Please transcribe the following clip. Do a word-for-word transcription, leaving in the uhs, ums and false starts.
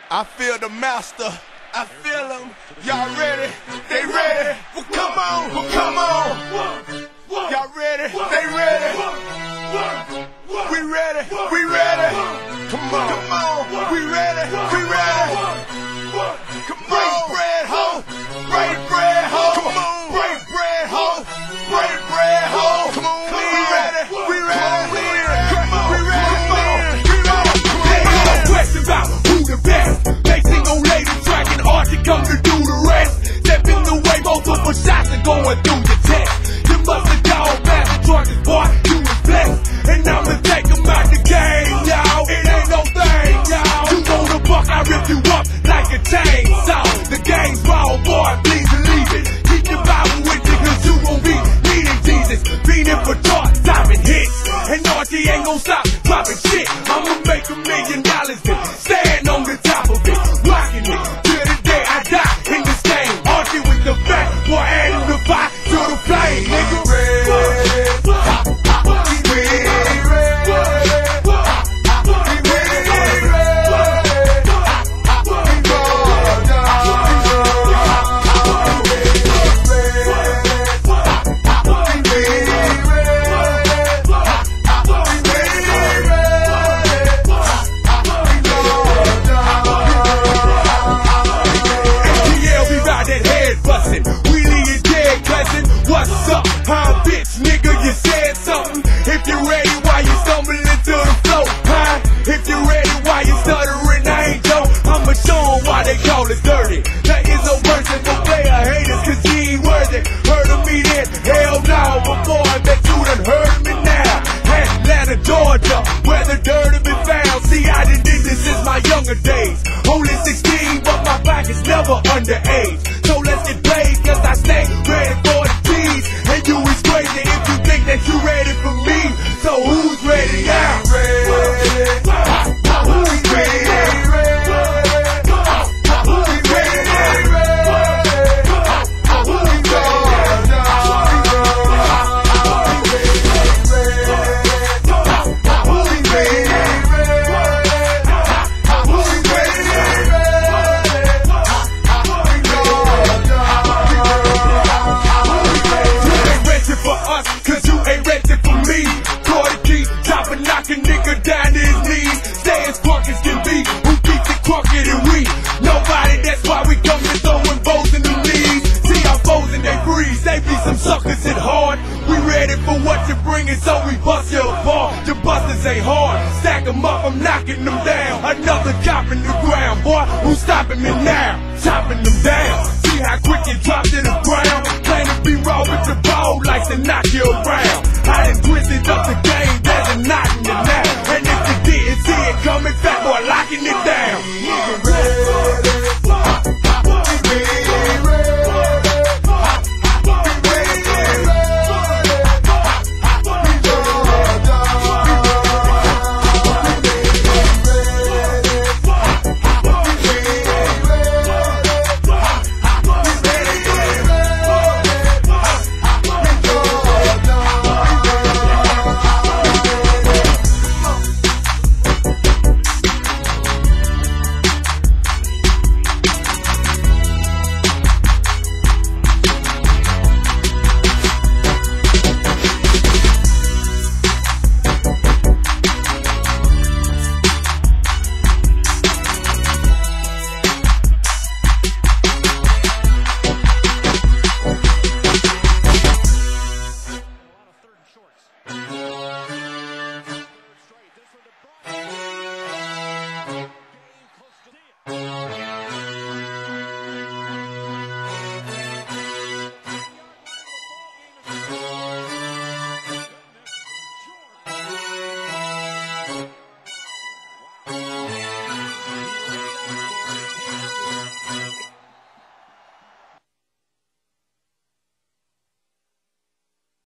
I feel the master. I feel them. Y'all ready? They ready? Well, come on. Well, come on. Y'all ready? They ready? We ready? We ready? Come on. Come on. We ready? We ready? Come on. Break bread, ho. Break bread, ho. Come on. Break bread, ho. Break bread, ho. Come on. We ready? We ready? We ready? Come on. We ready? Come on. We ready? They got a question about who the best. They sing on lady track and art to come to do the rest. Step in the way, both of us shots are going through the test. You must have dog master charges, boy, you was blessed. And I'ma take them out the game, y'all. It ain't no thing, y'all. You know the buck, I rip you up like a chainsaw. The game's raw, boy, please believe it. Keep your Bible with you, cause you gon' be needing Jesus. Beating for chart, topping hits. And Archie ain't gon' stop dropping shit. I'ma make a million dollars and stand on the top of it. Rocking it till the day I die in this game. Archie with the back, boy, adding the fire to the flame, nigga. What's up, huh, bitch, nigga, you said something. If you're ready, why you stumbling into the flow, huh? If you're ready, why you stuttering, I ain't Joe. I'ma show 'em why they call it dirty. There is no person for player haters, cause you ain't worthy. Heard of me then? Hell no, but boy, I bet you done heard of me now. Atlanta, Georgia, where the dirt have been found. See, I done did this since my younger days. Only sixteen, but my back is never underage. So let's get paid, cause I stay ready for the keys. And you is crazy if you think that you ready for me. So who's ready now? Who's ready? Suckers hit hard, we ready for what you're bringing, so we bust your apart. Your busters ain't hard, stack them up, I'm knocking them down. Another cop in the ground, boy, who's stopping me now? Chopping them down, see how quick you drop to the ground. Plan to be raw with the ball, like to knock you around. I done twisted up the game, there's a knot in it now. And if you didn't see it coming, fat boy locking it down. Shorts.